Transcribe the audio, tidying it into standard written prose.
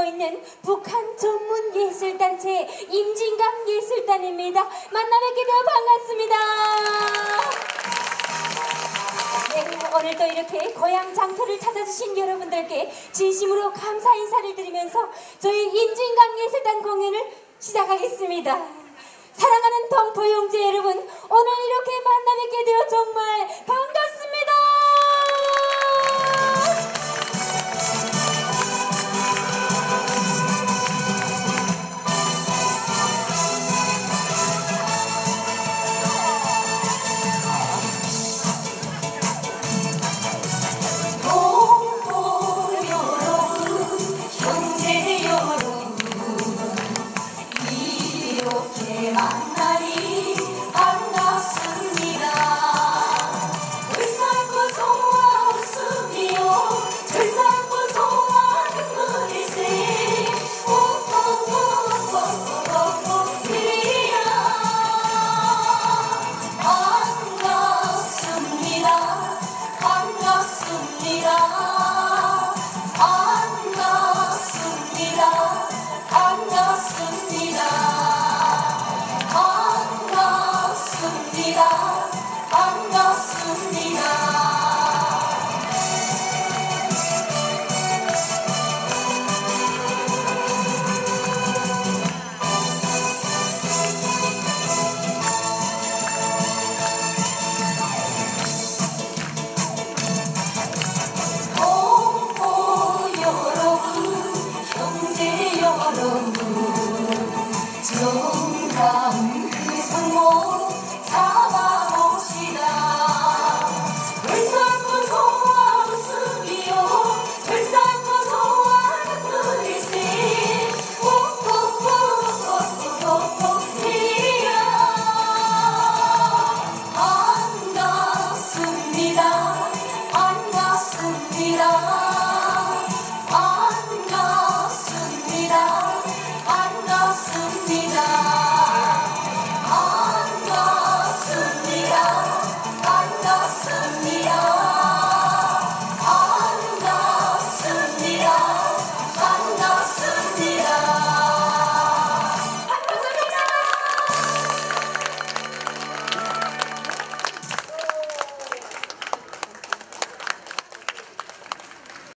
만들고 있는 북한 전문 예술단체 임진강 예술단입니다. 만나 뵙게 되어 반갑습니다. 네, 오늘도 이렇게 고향 장터를 찾아주신 여러분들께 진심으로 감사 인사를 드리면서 저희 임진강 예술단 공연을 시작하겠습니다. 사랑하는 동포 형제 여러분, 오늘 이렇게 만나 뵙게 되어 정말 반갑습니다. 만나니 반갑습니다. 불살고 좋아 웃음이요 불살고 좋아 눈물이세 오오오오오오오이야 반갑습니다. 반갑습니다. 반갑습니다. 반갑습니다. 반갑습니다.